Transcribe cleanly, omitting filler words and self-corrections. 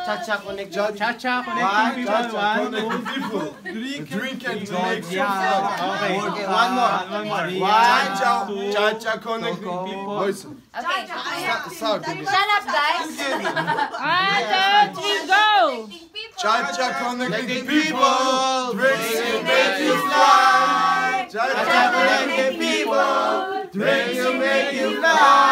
Cha-cha connect. Cha-cha connecting people. Drink and to make some Okay, fun. one more. Cha-cha connecting people. Listen. Okay. Start. Shut up, guys. 1, 2, 3, go! Cha-cha connecting people. Drinks to make you fly. Cha-cha connecting people. Drinks to make you fly.